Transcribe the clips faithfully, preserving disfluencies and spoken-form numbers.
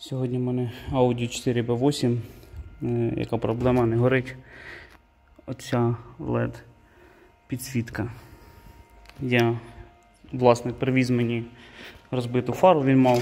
Сьогодні в мене Audi чотири бі вісім. Яка проблема? Не горить оця лед підсвітка. Я, власник привіз мені розбиту фару, він мав.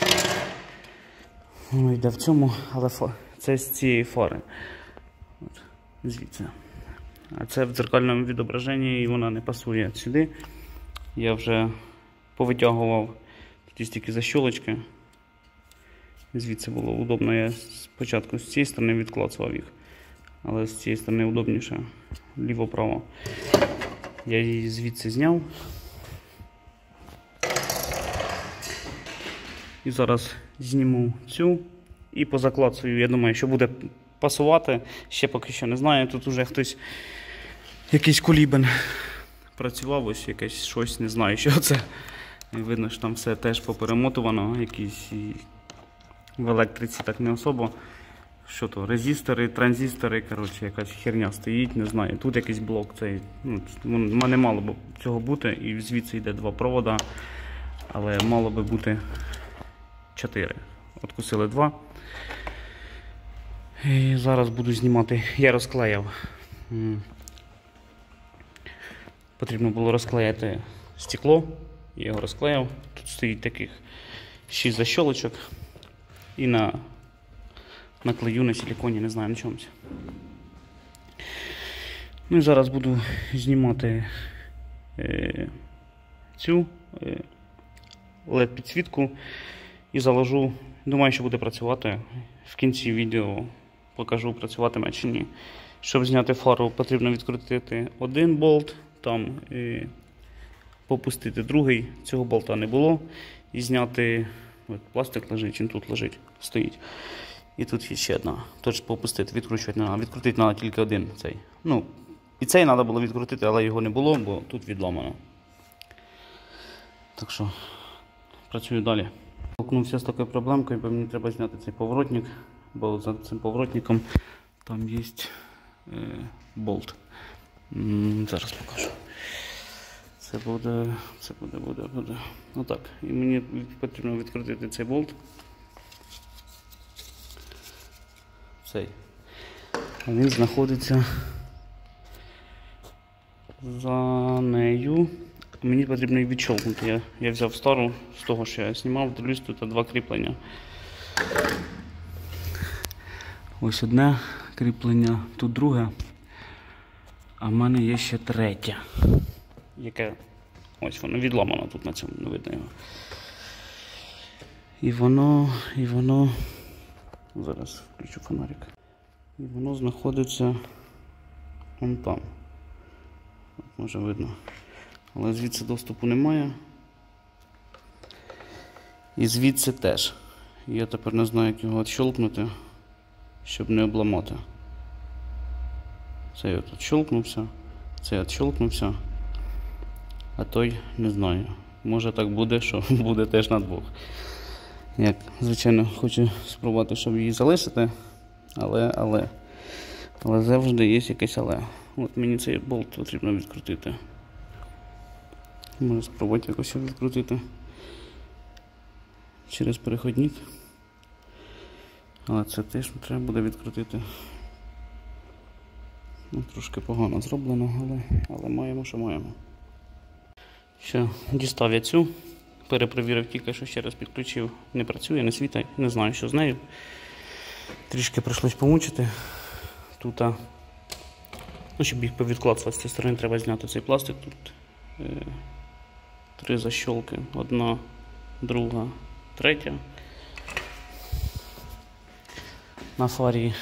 Воно йде в цьому, але це з цієї фари. От, звідси. А це в дзеркальному відображенні і вона не пасує сюди. Я вже повитягував тут стільки защолочки. Звідси було удобно, я спочатку з цієї сторони відклацував їх, але з цієї сторони удобніше, ліво-право. Я її звідси зняв. І зараз зніму цю і позаклацую. Я думаю, що буде пасувати, ще поки що не знаю. Тут уже хтось, якийсь кулібин працював, ось якесь щось, не знаю, що це. І видно, що там все теж поперемотувано, якісь в електриці так не особо. Що то, резистори, транзистори, коротше, якась херня стоїть, не знаю. Тут якийсь блок, цей, ну, не мало б цього бути, і звідси йде два провода, але мало би бути чотири. Откусили два. І зараз буду знімати. Я розклеяв. Потрібно було розклеїти стекло. Я його розклеїв. Тут стоїть таких шість защолочок. І на наклею на силиконі, не знаю на чомусь. Ну і зараз буду знімати е, цю е, лед підсвітку і заложу. Думаю, що буде працювати. В кінці відео покажу, працюватиме чи ні. Щоб зняти фару, потрібно відкрутити один болт, там е, попустити другий, цього болта не було. І зняти, от пластик лежить, він тут лежить, стоїть. І тут є ще одна. Тож попустити, відкручувати не треба. Відкрутити треба тільки один цей. Ну, і цей треба було відкрутити, але його не було, бо тут відламано. Так що, працюю далі. Столкнувся з такою проблемкою, бо мені треба зняти цей поворотник, бо за цим поворотником там є е, болт. М-м, зараз покажу. Це буде, це буде, буде, буде. Отак. І мені потрібно відкрутити цей болт. Цей. А він знаходиться за нею. Мені потрібно її відщолкнути. Я, я взяв стару з того, що я знімав, дивлюсь, тут два кріплення. Ось одне кріплення, тут друге. А в мене є ще третє. Яке, ось воно відламано тут на цьому, не видно його. І воно, і воно, зараз включу фонарик. І воно знаходиться вон там. Може видно. Але звідси доступу немає. І звідси теж. Я тепер не знаю, як його відщолкнути, щоб не обламати. Цей от відщолкнувся, цей відщолкнувся, а той не знаю. Може так буде, що буде теж на двох. Як, звичайно, хочу спробувати, щоб її залишити, але, але, але завжди є якесь але. От мені цей болт потрібно відкрутити. Можу спробувати якось відкрутити через переходник. Але це теж треба буде відкрутити. Ну, трошки погано зроблено, але, але маємо, що маємо. Ще дістав я цю. Перепровірив тільки, що ще раз підключив. Не працює, не світить, не знаю, що з нею. Трішки прийшлось помучити. Тут, ну, щоб їх повідклацувати з цієї сторони, треба зняти цей пластик. Тут е, три защолки. Одна, друга, третя. На фарі,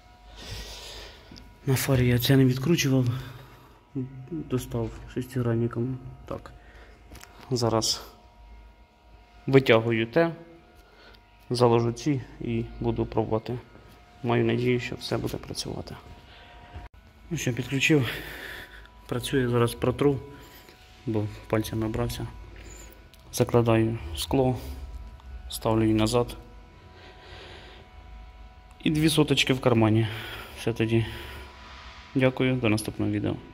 на фарі я це не відкручував. Достав шестигранником. Так. Зараз витягую те, заложу ці і буду пробувати. Маю надію, що все буде працювати. Ну що, підключив. Працює, зараз протру, бо пальцем набрався. Закладаю скло, ставлю її назад. І дві соточки в кармані. Все тоді. Дякую, до наступного відео.